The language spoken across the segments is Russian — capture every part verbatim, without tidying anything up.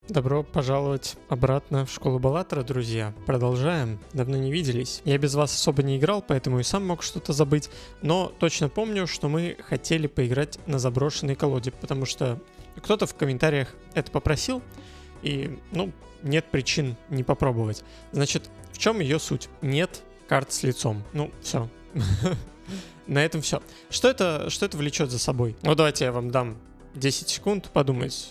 Добро пожаловать обратно в школу Баллатора, друзья. Продолжаем. Давно не виделись. Я без вас особо не играл, поэтому и сам мог что-то забыть. Но точно помню, что мы хотели поиграть на заброшенной колоде, потому что кто-то в комментариях это попросил, и, ну, нет причин не попробовать. Значит, в чем ее суть? Нет карт с лицом. Ну, все. На этом все. Что это, что это влечет за собой? Ну, давайте я вам дам десять секунд подумать,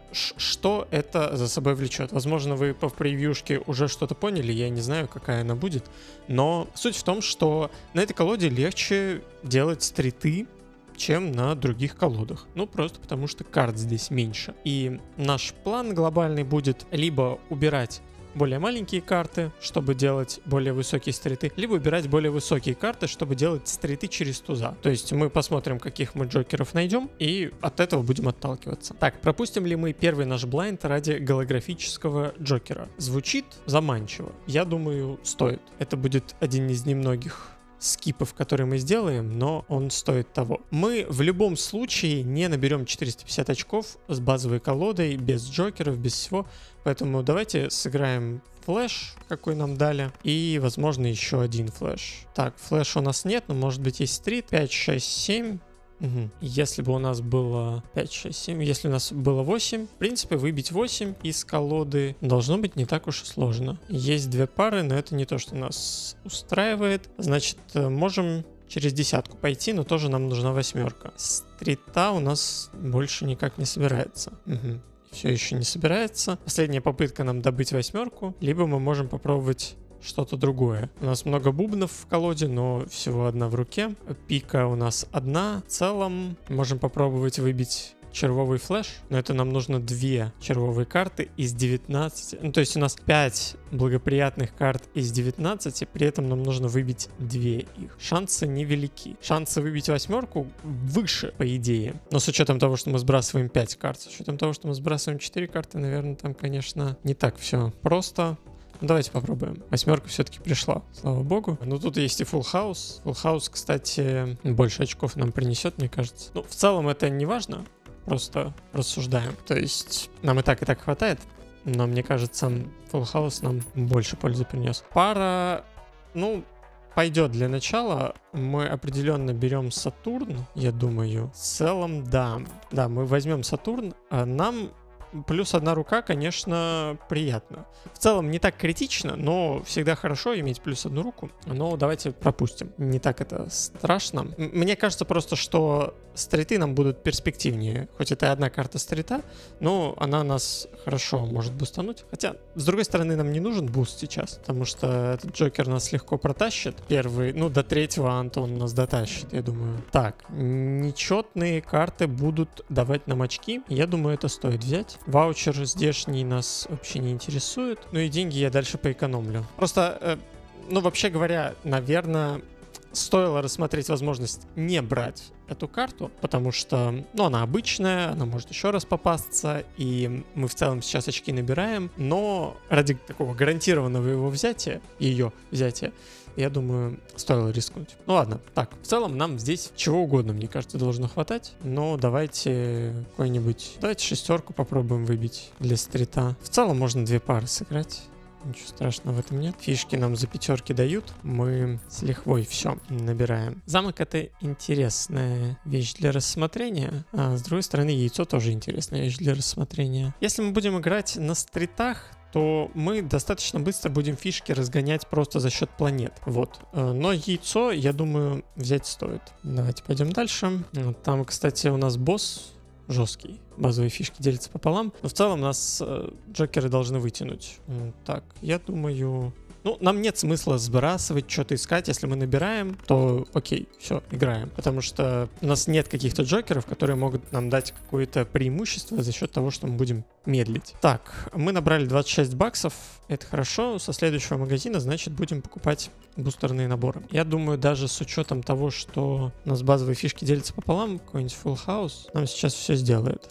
что это за собой влечет. Возможно, вы по превьюшке уже что-то поняли, я не знаю, какая она будет, но суть в том, что на этой колоде легче делать стриты, чем на других колодах. Ну, просто потому что карт здесь меньше. И наш план глобальный будет либо убирать более маленькие карты, чтобы делать более высокие стриты, либо убирать более высокие карты, чтобы делать стриты через туза. То есть мы посмотрим, каких мы джокеров найдем, и от этого будем отталкиваться. Так, пропустим ли мы первый наш блайнд ради голографического джокера? Звучит заманчиво. Я думаю, стоит. Это будет один из немногих скипов, которые мы сделаем, но он стоит того. Мы в любом случае не наберем четыреста пятьдесят очков с базовой колодой, без джокеров, без всего, поэтому давайте сыграем флэш, какой нам дали, и, возможно, еще один флэш. Так, флэша у нас нет, но может быть есть стрит. пять, шесть, семь. Угу. Если бы у нас было пять, шесть, семь, если у нас было восемь, в принципе, выбить восемь из колоды должно быть не так уж и сложно. Есть две пары, но это не то, что нас устраивает. Значит, можем через десятку пойти, но тоже нам нужна восьмерка. Стрита у нас больше никак не собирается. Угу. Все еще не собирается. Последняя попытка нам добыть восьмерку, либо мы можем попробовать что-то другое. У нас много бубнов в колоде, но всего одна в руке. Пика у нас одна. В целом можем попробовать выбить червовый флэш, но это нам нужно две червовые карты из девятнадцати. Ну, то есть у нас пять благоприятных карт из девятнадцати, при этом нам нужно выбить две их. Шансы невелики. Шансы выбить восьмерку выше, по идее. Но с учетом того, что мы сбрасываем пять карт, с учетом того, что мы сбрасываем четыре карты, наверное, там, конечно, не так все просто. Ну, давайте попробуем. Восьмерка все-таки пришла, слава богу. Ну, тут есть и Full House. Full House, кстати, больше очков нам принесет, мне кажется. Ну, в целом это не важно, просто рассуждаем. То есть нам и так, и так хватает, но мне кажется, Full House нам больше пользы принес. Пара, ну, пойдет для начала. Мы определенно берем Сатурн, я думаю. В целом, да. Да, мы возьмем Сатурн. А нам плюс одна рука, конечно, приятно. В целом не так критично, но всегда хорошо иметь плюс одну руку. Но давайте пропустим. Не так это страшно. М- Мне кажется просто, что стриты нам будут перспективнее. Хоть это и одна карта стрита, но она нас хорошо может бустануть. Хотя, с другой стороны, нам не нужен буст сейчас, потому что этот джокер нас легко протащит. Первый, ну, до третьего Антон нас дотащит, я думаю. Так, нечетные карты будут давать нам очки. Я думаю, это стоит взять. Ваучер здешний нас вообще не интересует. Ну и деньги я дальше поэкономлю. Просто, э, ну, вообще говоря, наверное, стоило рассмотреть возможность не брать эту карту, потому что, ну, она обычная, она может еще раз попасться, и мы в целом сейчас очки набираем, но ради такого гарантированного его взятия, ее взятия, я думаю, стоило рискнуть. Ну ладно, так, в целом нам здесь чего угодно, мне кажется, должно хватать, но давайте какой-нибудь, давайте шестерку попробуем выбить для стрита. В целом можно две пары сыграть. Ничего страшного в этом нет. Фишки нам за пятерки дают. Мы с лихвой все набираем. Замок — это интересная вещь для рассмотрения. А с другой стороны, яйцо тоже интересная вещь для рассмотрения. Если мы будем играть на стритах, то мы достаточно быстро будем фишки разгонять просто за счет планет. Вот. Но яйцо, я думаю, взять стоит. Давайте пойдем дальше. Там, кстати, у нас босс жесткий. Базовые фишки делятся пополам. Но в целом нас э, джокеры должны вытянуть. Так, я думаю... Ну, нам нет смысла сбрасывать, что-то искать. Если мы набираем, то окей, все, играем. Потому что у нас нет каких-то джокеров, которые могут нам дать какое-то преимущество за счет того, что мы будем медлить. Так, мы набрали двадцать шесть баксов. Это хорошо. Со следующего магазина, значит, будем покупать бустерные наборы. Я думаю, даже с учетом того, что у нас базовые фишки делятся пополам, какой-нибудь Full House нам сейчас все сделает.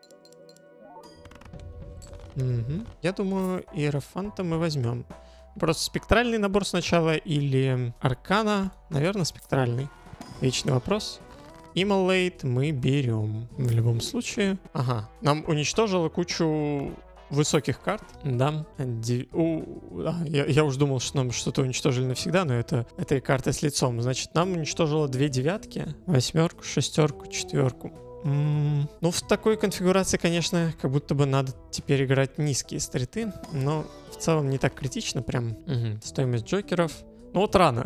Угу. Я думаю, Иерофанта мы возьмем. Просто спектральный набор сначала или Аркана? Наверное, спектральный. Вечный вопрос. Immolate мы берем в любом случае. Ага, нам уничтожило кучу высоких карт. Да. Ди... У, а, я, я уж думал, что нам что-то уничтожили навсегда, но это, это и карта с лицом. Значит, нам уничтожило две девятки, восьмерку, шестерку, четверку. М-м, ну, в такой конфигурации, конечно, как будто бы надо теперь играть низкие стриты, но в целом не так критично прям. Угу. Стоимость джокеров. Ну вот рано.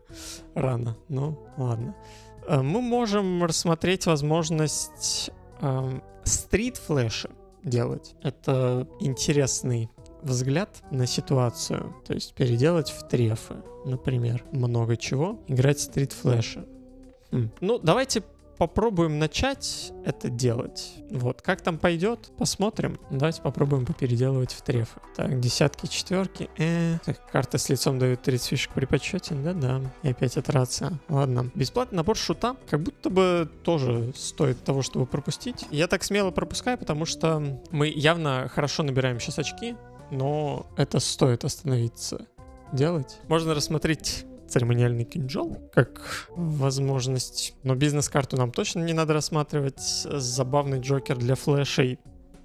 Рано. Ну, ладно. Мы можем рассмотреть возможность э, стрит-флэша делать. Это интересный взгляд на ситуацию. То есть переделать в трефы, например. Много чего. Играть стрит-флэша. Хм. Ну, давайте попробуем начать это делать. Вот, как там пойдет, посмотрим. Давайте попробуем попеределывать в трефы. Так, десятки, четверки. Э, так, карта с лицом дает тридцать фишек при подсчете. Да-да. И опять итерация. Ладно. Бесплатный набор шута как будто бы тоже стоит того, чтобы пропустить. Я так смело пропускаю, потому что мы явно хорошо набираем сейчас очки, но это стоит остановиться делать. Можно рассмотреть церемониальный кинжал как возможность. Но бизнес-карту нам точно не надо рассматривать. Забавный джокер для флешей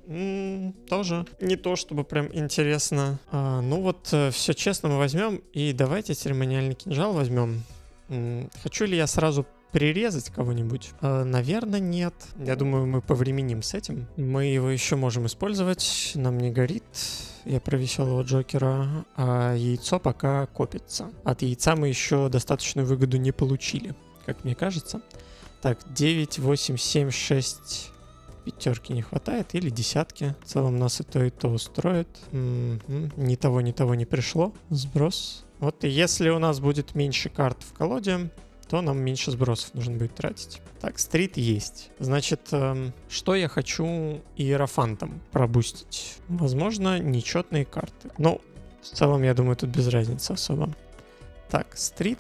м-м, тоже не то, чтобы прям интересно. А, ну вот, все честно мы возьмем. И давайте церемониальный кинжал возьмем. М-м, хочу ли я сразу прирезать кого-нибудь? А, наверное, нет. Я думаю, мы повременим с этим. Мы его еще можем использовать. Нам не горит. Я про веселого джокера, а яйцо пока копится. От яйца мы еще достаточную выгоду не получили, как мне кажется. Так, девять, восемь, семь, шесть, пятерки не хватает, или десятки. В целом нас и то, и то устроит. М-м-м. Ни того, ни того не пришло. Сброс. Вот и если у нас будет меньше карт в колоде, то нам меньше сбросов нужно будет тратить. Так, стрит есть. Значит, эм, что я хочу иерофантом пробустить? Возможно, нечетные карты. Но в целом, я думаю, тут без разницы особо. Так, стрит.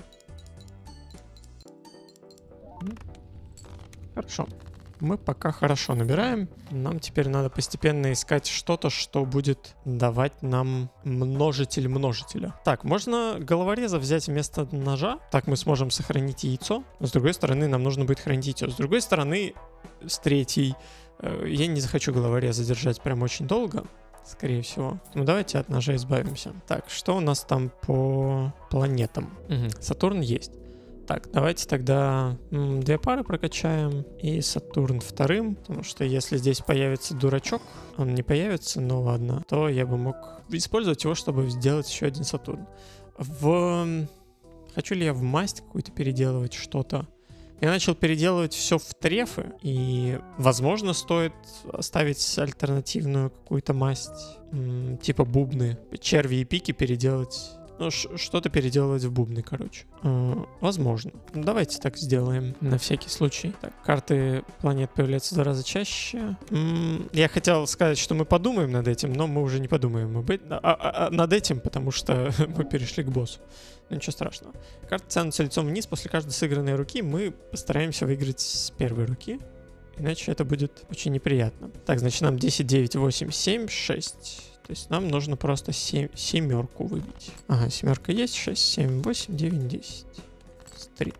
Хорошо. Мы пока хорошо набираем. Нам теперь надо постепенно искать что-то, что будет давать нам множитель множителя. Так, можно головореза взять вместо ножа. Так мы сможем сохранить яйцо. Но с другой стороны, нам нужно будет хранить яйцо. С другой стороны, с третьей, э, я не захочу головореза держать прям очень долго. Скорее всего. Ну давайте от ножа избавимся. Так, что у нас там по планетам? Угу. Сатурн есть. Так, давайте тогда м, две пары прокачаем и Сатурн вторым, потому что если здесь появится дурачок, он не появится, но ладно, то я бы мог использовать его, чтобы сделать еще один Сатурн. В... Хочу ли я в масть какую-то переделывать что-то? Я начал переделывать все в трефы, и, возможно, стоит оставить альтернативную какую-то масть, м, типа бубны, черви и пики переделать. Ну, что-то переделывать в бубны, короче. Э, возможно. Ну, давайте так сделаем, на всякий случай. Так, карты планет появляются в два раза чаще. М-м, я хотел сказать, что мы подумаем над этим, но мы уже не подумаем об... а, а, а, над этим, потому что мы перешли к боссу. Ну, ничего страшного. Карты тянутся лицом вниз. После каждой сыгранной руки мы постараемся выиграть с первой руки. Иначе это будет очень неприятно. Так, значит, нам десять, девять, восемь, семь, шесть... То есть нам нужно просто семь, семерку выбить. Ага, семерка есть. шесть, семь, восемь, девять, десять. Стрит.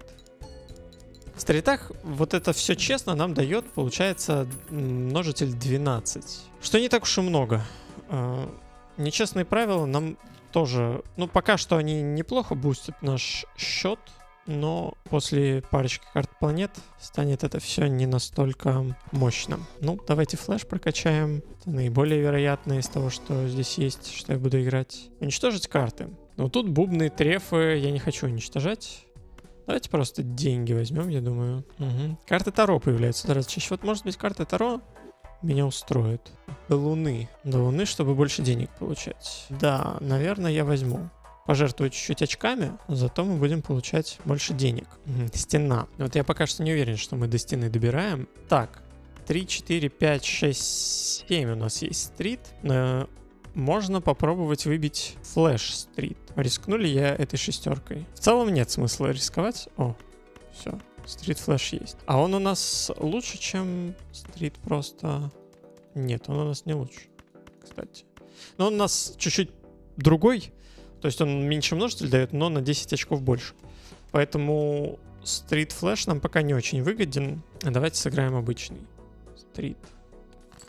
В стритах вот это все честно нам дает, получается, множитель двенадцать. Что не так уж и много. А, нечестные правила нам тоже... Ну, пока что они неплохо бустят наш счет. Но после парочки карт планет станет это все не настолько мощным. Ну, давайте флэш прокачаем. Это наиболее вероятное из того, что здесь есть, что я буду играть. Уничтожить карты. Но тут бубны, трефы я не хочу уничтожать. Давайте просто деньги возьмем, я думаю. Угу. Карты Таро появляются в раз чаще. Вот, может быть, карты Таро меня устроит. До Луны. До Луны, чтобы больше денег получать. Да, наверное, я возьму. Пожертвую чуть-чуть очками, зато мы будем получать больше денег. Угу. Стена. Вот я пока что не уверен, что мы до стены добираем. Так, три, четыре, пять, шесть, семь у нас есть стрит. Э, можно попробовать выбить флэш стрит. Рискну ли я этой шестеркой? В целом нет смысла рисковать. О, все, стрит флэш есть. А он у нас лучше, чем стрит просто... Нет, он у нас не лучше, кстати. Но он у нас чуть-чуть другой. То есть он меньше множитель дает, но на десять очков больше. Поэтому стрит флэш нам пока не очень выгоден. Давайте сыграем обычный стрит.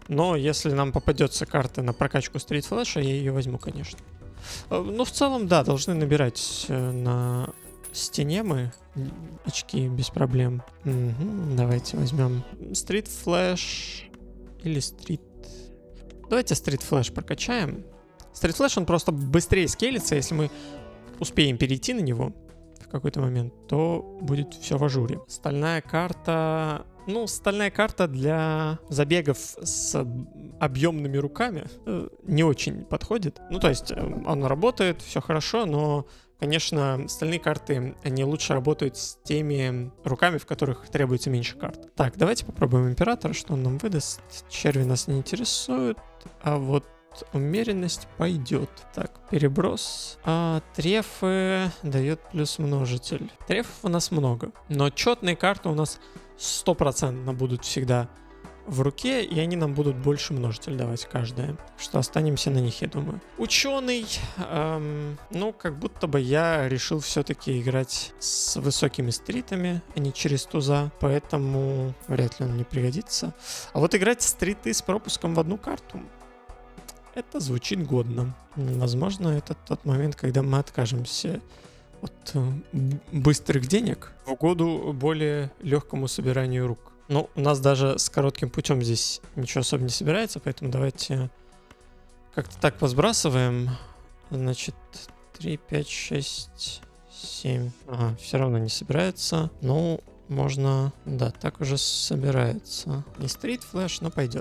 Но если нам попадется карта на прокачку Street Flash, я ее возьму, конечно. Ну, в целом, да, должны набирать на стене мы очки без проблем. Угу, давайте возьмем Street Flash или Street... Давайте Street Flash прокачаем. Street Flash, он просто быстрее скейлится, если мы успеем перейти на него в какой-то момент, то будет все в ажуре. Стальная карта... Ну, стальная карта для забегов с объемными руками э, не очень подходит. Ну, то есть э, он работает, все хорошо, но, конечно, стальные карты, они лучше работают с теми руками, в которых требуется меньше карт. Так, давайте попробуем Императора, что он нам выдаст. Черви нас не интересуют, а вот умеренность пойдет. Так, переброс. А трефы дает плюс множитель. Трефов у нас много, но четные карты у нас стопроцентно будут всегда в руке, и они нам будут больше множитель давать каждая. Что останемся на них, я думаю. Ученый. Эм, ну, как будто бы я решил все-таки играть с высокими стритами, а не через туза, поэтому вряд ли он мне пригодится. А вот играть стриты с пропуском в одну карту, это звучит годно. Возможно, это тот момент, когда мы откажемся от быстрых денег в угоду более легкому собиранию рук. Ну, у нас даже с коротким путем здесь ничего особо не собирается, поэтому давайте как-то так посбрасываем. Значит, три, пять, шесть, семь. Ага, все равно не собирается. Ну, можно... Да, так уже собирается. Не Street Flash, но пойдет.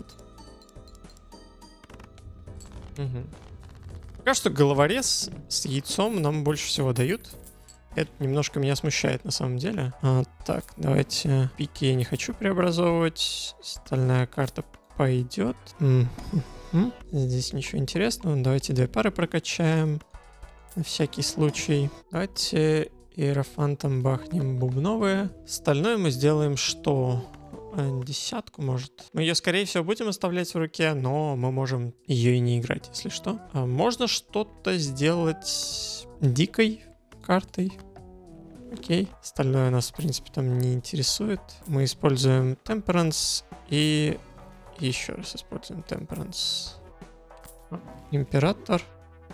Угу. Пока что головорез с яйцом нам больше всего дают. Это немножко меня смущает на самом деле. А, так, давайте пики я не хочу преобразовывать. Стальная карта пойдет. Mm-hmm. Здесь ничего интересного. Давайте две пары прокачаем. На всякий случай. Давайте иерофантом бахнем бубновые. Остальное мы сделаем что? Десятку, может. Мы ее, скорее всего, будем оставлять в руке, но мы можем ее и не играть, если что. А можно что-то сделать дикой картой. Окей. Остальное нас, в принципе, там не интересует. Мы используем Temperance и еще раз используем Temperance. Император.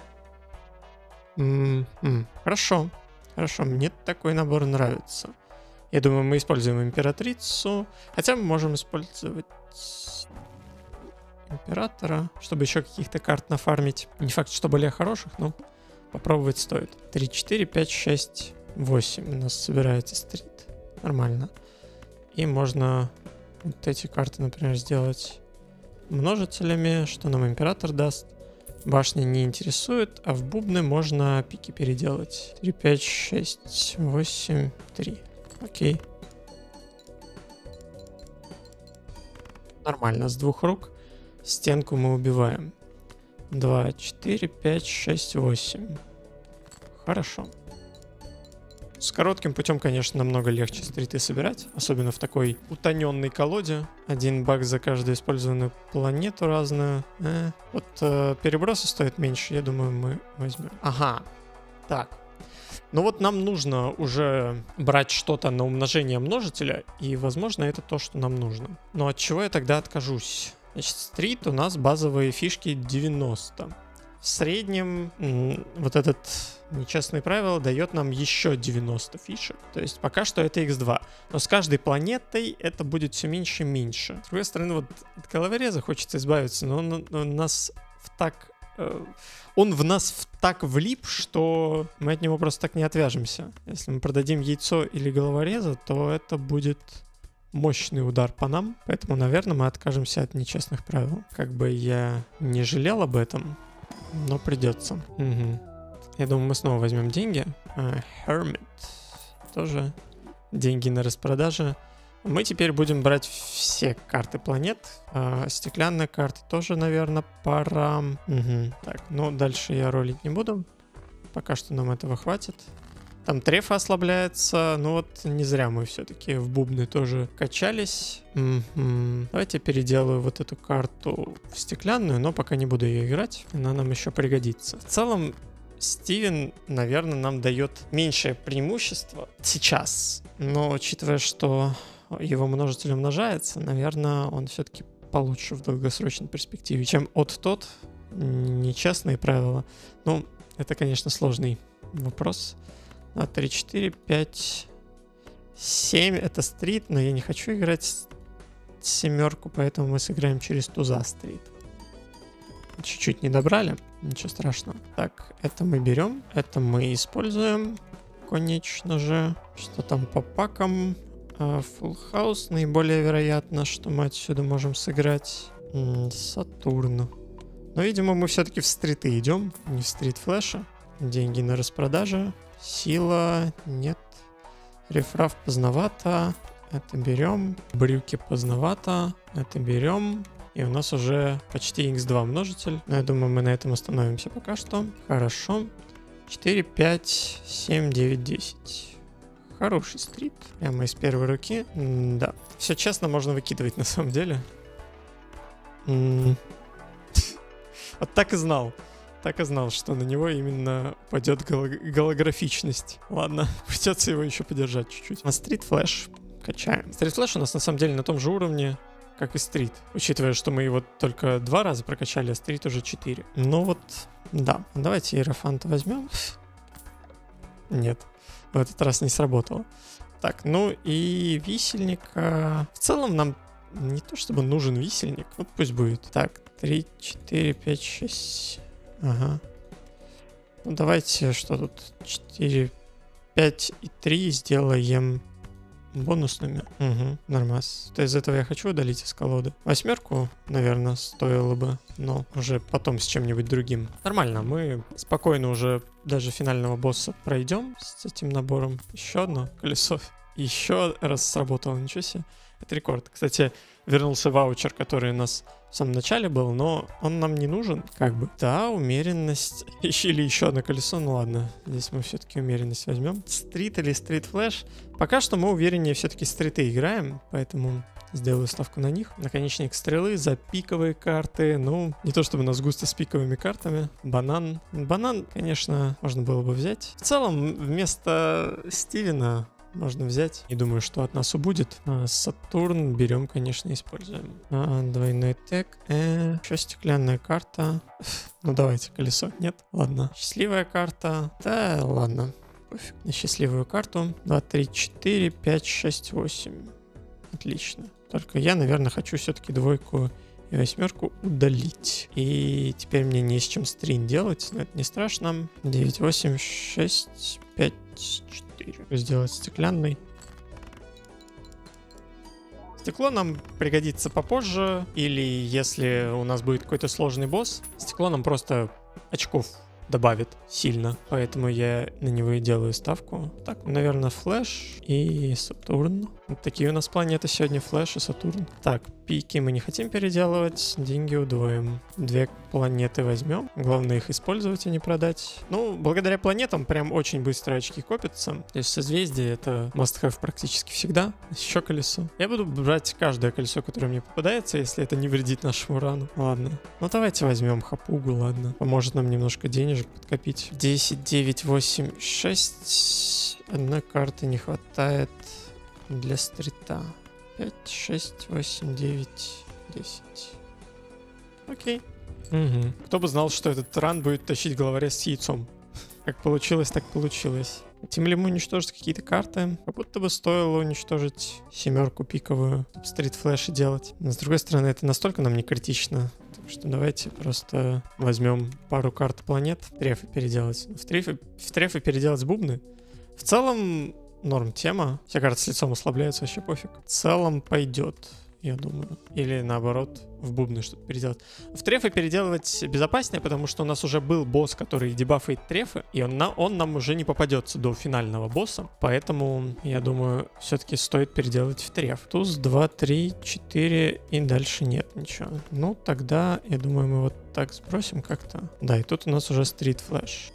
М-м-м. Хорошо. Хорошо, мне такой набор нравится. Я думаю, мы используем императрицу. Хотя мы можем использовать императора, чтобы еще каких-то карт нафармить. Не факт, что более хороших, но попробовать стоит. три, четыре, пять, шесть, восемь. У нас собирается стрит. Нормально. И можно вот эти карты, например, сделать множителями, что нам император даст. Башня не интересует, а в бубны можно пики переделать. три, пять, шесть, восемь, три. Окей. Нормально, с двух рук стенку мы убиваем. два, четыре, пять, шесть, восемь. Хорошо. С коротким путем, конечно, намного легче стриты собирать. Особенно в такой утоненной колоде. Один баг за каждую использованную планету разную. Э, вот э, перебросы стоят меньше, я думаю, мы возьмем. Ага. Так. Ну вот нам нужно уже брать что-то на умножение множителя, и, возможно, это то, что нам нужно. Но от чего я тогда откажусь? Значит, стрит у нас базовые фишки девяносто. В среднем вот этот нечестное правило дает нам еще девяносто фишек. То есть пока что это икс два. Но с каждой планетой это будет все меньше и меньше. С другой стороны, вот от головореза хочется избавиться, но он, он нас в так... Он в нас в так влип, что мы от него просто так не отвяжемся. Если мы продадим яйцо или головореза, то это будет мощный удар по нам. Поэтому, наверное, мы откажемся от нечестных правил. Как бы я не жалел об этом, но придется. Угу. Я думаю, мы снова возьмем деньги. Uh, Hermit. Тоже деньги на распродаже. Мы теперь будем брать все карты планет. А, стеклянные карты тоже, наверное, пора. Угу. Так, ну дальше я ролить не буду. Пока что нам этого хватит. Там трефа ослабляется. Ну вот не зря мы все-таки в бубны тоже качались. Угу. Давайте переделаю вот эту карту в стеклянную, но пока не буду ее играть. Она нам еще пригодится. В целом, Стивен, наверное, нам дает меньшее преимущество сейчас. Но учитывая, что его множитель умножается, наверное, он все-таки получше в долгосрочной перспективе, чем от тот. Нечестные правила. Ну, это, конечно, сложный вопрос. два, три, четыре, пять, семь. Это стрит, но я не хочу играть семерку, поэтому мы сыграем через туза стрит. Чуть-чуть не добрали, ничего страшного. Так, это мы берем, это мы используем. Конечно же. Что там по пакам? Full House. Наиболее вероятно, что мы отсюда можем сыграть Сатурн. Но, видимо, мы все-таки в стриты идем, не в стрит флеша. Деньги на распродаже. Сила нет. Рефраф поздновато. Это берем. Брюки поздновато. Это берем. И у нас уже почти икс два множитель. Но я думаю, мы на этом остановимся пока что. Хорошо. четыре, пять, семь, девять, десять. Хороший стрит. Прямо из первой руки. М да. Все честно можно выкидывать на самом деле. М вот так и знал. Так и знал, что на него именно пойдет гол голографичность. Ладно, придется его еще подержать чуть-чуть. На стрит флэш качаем. Стрит флэш у нас на самом деле на том же уровне, как и стрит. Учитывая, что мы его только два раза прокачали, а стрит уже четыре. Ну вот, да. Давайте Иерофанта возьмем. Нет, в этот раз не сработало. Так, ну и висельника. В целом нам не то чтобы нужен висельник. Вот пусть будет. Так, три, четыре, пять, шесть. Ага. Ну давайте, что тут? четыре, пять и три сделаем бонусными. Угу, нормас. То из этого я хочу удалить из колоды. Восьмерку, наверное, стоило бы, но уже потом с чем-нибудь другим. Нормально, мы спокойно уже даже финального босса пройдем с этим набором. Еще одно колесо. Еще раз сработало, ничего себе. Это рекорд. Кстати, вернулся ваучер, который у нас в самом начале был, но он нам не нужен, как бы. Да, умеренность. Или еще одно колесо, ну ладно. Здесь мы все-таки умеренность возьмем. Стрит или стрит флэш. Пока что мы увереннее все-таки стриты играем, поэтому сделаю ставку на них. Наконечник стрелы за пиковые карты. Ну, не то чтобы у нас густо с пиковыми картами. Банан. Банан, конечно, можно было бы взять. В целом, вместо Стивена можно взять. Не думаю, что от нас убудет. А, Сатурн берем, конечно, используем. А, двойной тег. Э, еще стеклянная карта. Ну давайте, колесо. Нет? Ладно. Счастливая карта. Да, ладно. Пофиг. На счастливую карту. два, три, четыре, пять, шесть, восемь. Отлично. Только я, наверное, хочу все-таки двойку и восьмерку удалить. И теперь мне не с чем стрин делать, но это не страшно. девять, восемь, шесть, пять, четыре. Сделать стеклянный. Стекло нам пригодится попозже. Или если у нас будет какой-то сложный босс, стекло нам просто очков добавит сильно. Поэтому я на него и делаю ставку. Так, наверное, Флэш и Сатурн. Вот такие у нас планеты сегодня, Флэш и Сатурн. Так, пики мы не хотим переделывать. Деньги удвоим. Две планеты возьмем. Главное их использовать, а не продать. Ну, благодаря планетам прям очень быстро очки копятся. То есть созвездие это must-have практически всегда. Еще колесо. Я буду брать каждое колесо, которое мне попадается, если это не вредит нашему рану. Ладно. Ну, давайте возьмем Хапугу, ладно. Поможет нам немножко денежек подкопить. десять, девять, восемь, шесть. Одной карты не хватает для стрита. пять, шесть, восемь, девять, десять. Окей. Угу. Кто бы знал, что этот ран будет тащить главаря с яйцом. Как получилось, так получилось. Хотим ли мы уничтожить какие-то карты? Как будто бы стоило уничтожить семерку пиковую, стрит флэши делать. Но с другой стороны, это настолько нам не критично. Так что давайте просто возьмем пару карт планет, в трефы переделать. В трефы, в трефы переделать бубны. В целом норм тема. Все карты с лицом ослабляются, вообще пофиг. В целом пойдет, я думаю. Или наоборот, в бубны что-то переделать. В трефы переделывать безопаснее, потому что у нас уже был босс, который дебафает трефы, и он, на, он нам уже не попадется до финального босса. Поэтому, я думаю, все-таки стоит переделать в треф. Туз, два, три, четыре, и дальше нет ничего. Ну, тогда, я думаю, мы вот так сбросим как-то. Да, и тут у нас уже стрит флэш.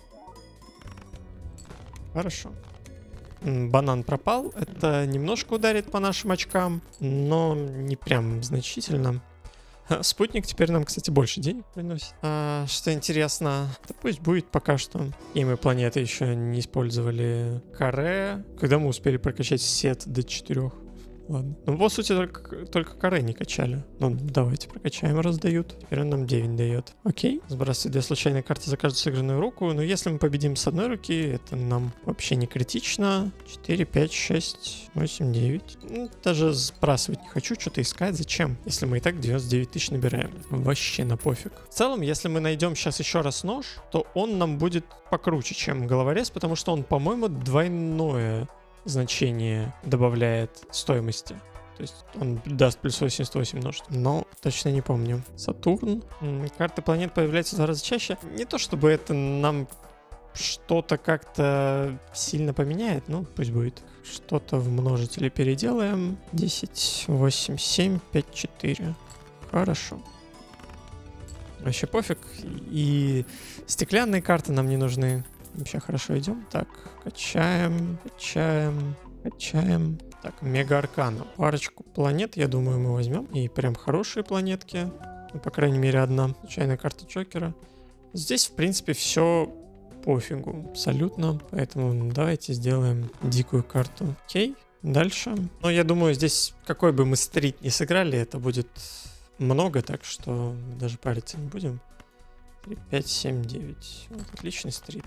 Хорошо. Банан пропал. Это немножко ударит по нашим очкам, но не прям значительно. Спутник теперь нам, кстати, больше денег приносит. А, что интересно, да пусть будет пока что. И мы планеты еще не использовали. Каре. Когда мы успели прокачать сет до четырех? ладно. Ну, по сути, только, только каре не качали. Ну, давайте прокачаем, раздают. Теперь он нам девять дает. Окей. Сбрасывать две случайные карты за каждую сыгранную руку. Но если мы победим с одной руки, это нам вообще не критично. четыре, пять, шесть, восемь, девять. Ну, даже сбрасывать не хочу, что-то искать. Зачем? Если мы и так девяносто девять тысяч набираем. Вообще на пофиг. В целом, если мы найдем сейчас еще раз нож, то он нам будет покруче, чем головорез, потому что он, по-моему, двойное значение добавляет стоимости. То есть он даст плюс восемьдесят восемь множеств. Но точно не помню. Сатурн. Карты планет появляются в два раза чаще. Не то чтобы это нам что-то как-то сильно поменяет. Ну, пусть будет. Что-то в множителе переделаем. десять, восемь, семь, пять, четыре. Хорошо. Вообще пофиг. И стеклянные карты нам не нужны. Вообще хорошо идем. Так, качаем, качаем, качаем. Так, мега аркана. Парочку планет, я думаю, мы возьмем. И прям хорошие планетки. Ну, по крайней мере, одна. Случайная карта Джокера. Здесь, в принципе, все пофигу. Абсолютно. Поэтому давайте сделаем дикую карту. Окей, дальше. Но я думаю, здесь какой бы мы стрит не сыграли, это будет много, так что даже париться не будем. три, пять, семь, девять. Вот, отличный стрит.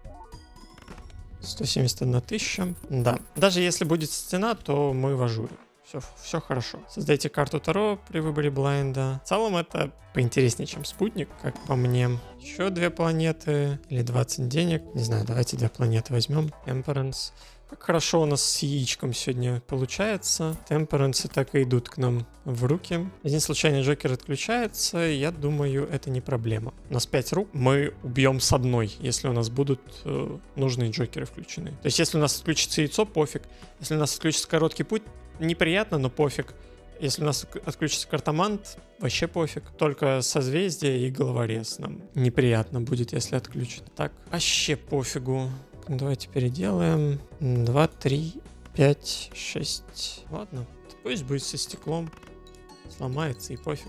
сто семьдесят одна тысяча. Да. Даже если будет стена, то мы в ажуре. Все, все хорошо. Создайте карту Таро при выборе блайнда. В целом это поинтереснее, чем спутник, как по мне. Еще две планеты или двадцать денег. Не знаю, давайте две планеты возьмем. Temperance. Как хорошо у нас с яичком сегодня получается. Темперансы так и идут к нам в руки. Один случайный Джокер отключается. Я думаю, это не проблема. У нас пять рук. Мы убьем с одной, если у нас будут э, нужные Джокеры включены. То есть, если у нас отключится яйцо, пофиг. Если у нас отключится короткий путь, неприятно, но пофиг. Если у нас отключится картомант, вообще пофиг. Только созвездие и головорез нам неприятно будет, если отключат. Так, вообще пофигу. Давайте переделаем. два, три, пять, шесть. Ладно, пусть будет со стеклом. Сломается и пофиг.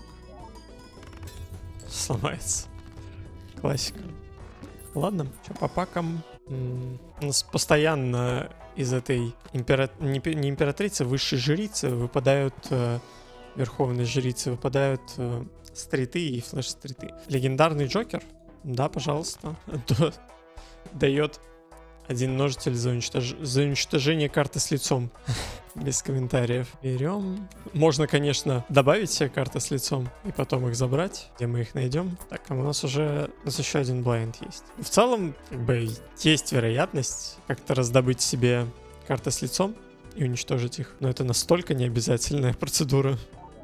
Сломается. Классика. Ладно, что по пакам? М-м, у нас постоянно из этой импера... не, не императрицы, высшей жрицы выпадают э, верховные жрицы, выпадают э, стриты и флеш-стриты. Легендарный Джокер? Да, пожалуйста. Дает один множитель за, уничтож... за уничтожение карты с лицом. Без комментариев. Берем. Можно, конечно, добавить себе карты с лицом и потом их забрать. Где мы их найдем? Так, а у нас уже у нас еще один блайнд есть. В целом, как бы, есть вероятность как-то раздобыть себе карты с лицом и уничтожить их. Но это настолько необязательная процедура.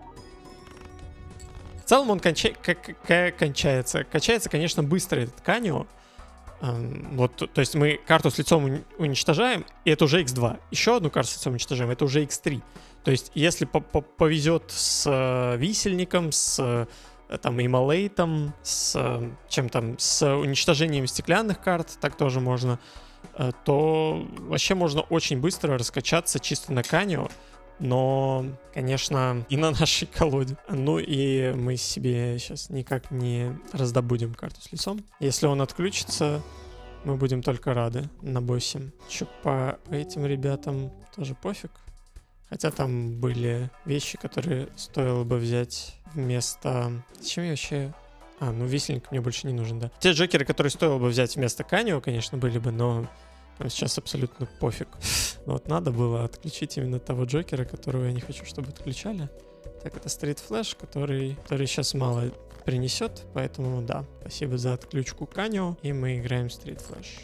В целом он конча... кончается. Качается, конечно, быстро этот Канио. Вот, то есть мы карту с лицом уничтожаем, и это уже икс два. Еще одну карту с лицом уничтожаем, это уже икс три. То есть если повезет с э, висельником, с э, там ималейтом, с э, чем там, с уничтожением стеклянных карт, так тоже можно, э, то вообще можно очень быстро раскачаться чисто на Канио. Но, конечно, и на нашей колоде. Ну и мы себе сейчас никак не раздобудем карту с лицом. Если он отключится, мы будем только рады на боссе. Че по этим ребятам тоже пофиг. Хотя там были вещи, которые стоило бы взять вместо... Зачем я вообще... А, ну висельник мне больше не нужен, да. Те джокеры, которые стоило бы взять вместо Канио, конечно, были бы, но... Там сейчас абсолютно пофиг. Но вот надо было отключить именно того Джокера, которого я не хочу, чтобы отключали. Так, это Street Flash, который, который сейчас мало принесет. Поэтому да, спасибо за отключку Канио. И мы играем Street Flash.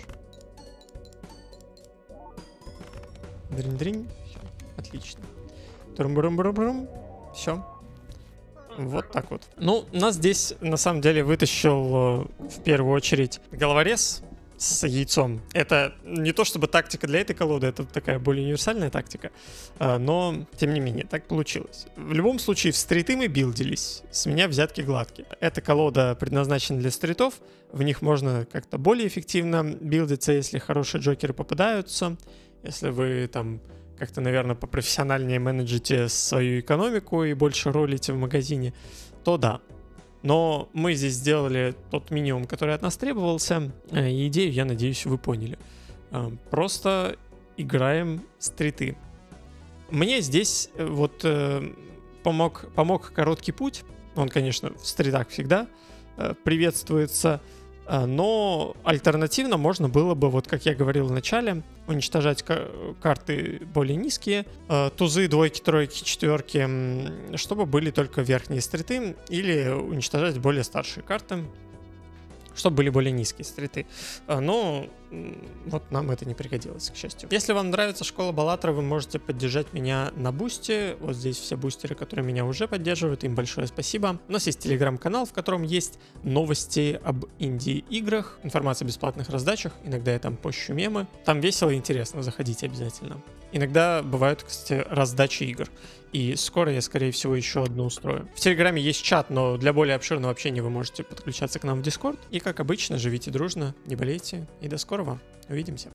Дринь-дринь. Отлично. Трум-брум-брум-брум. Все. Вот так вот. Ну, нас здесь на самом деле вытащил в первую очередь головорез с яйцом. Это не то чтобы тактика для этой колоды, это такая более универсальная тактика, но тем не менее так получилось. В любом случае в стриты мы билдились, с меня взятки гладкие. Эта колода предназначена для стритов, в них можно как-то более эффективно билдиться, если хорошие джокеры попадаются, если вы там как-то, наверное, попрофессиональнее менеджите свою экономику и больше ролите в магазине, то да. Но мы здесь сделали тот минимум, который от нас требовался. И идею, я надеюсь, вы поняли. Просто играем стриты. Мне здесь э, вот э, помог, помог короткий путь. Он, конечно, в стритах всегда э, приветствуется, э, но альтернативно можно было бы, вот как я говорил в начале, уничтожать ка- карты более низкие, э, тузы, двойки, тройки, четверки, м, чтобы были только верхние стриты, или уничтожать более старшие карты, чтобы были более низкие стриты. А, Но м, вот нам это не пригодилось, к счастью. Если вам нравится школа Баллатора, вы можете поддержать меня на бусте. Вот здесь все бустеры, которые меня уже поддерживают, им большое спасибо. У нас есть телеграм-канал, в котором есть новости об инди-играх, информация о бесплатных раздачах. Иногда я там пощу мемы. Там весело и интересно, заходите обязательно. Иногда бывают, кстати, раздачи игр. И скоро я, скорее всего, еще одну устрою. В Телеграме есть чат, но для более обширного общения вы можете подключаться к нам в Discord. И, как обычно, живите дружно, не болейте. И до скорого. Увидимся.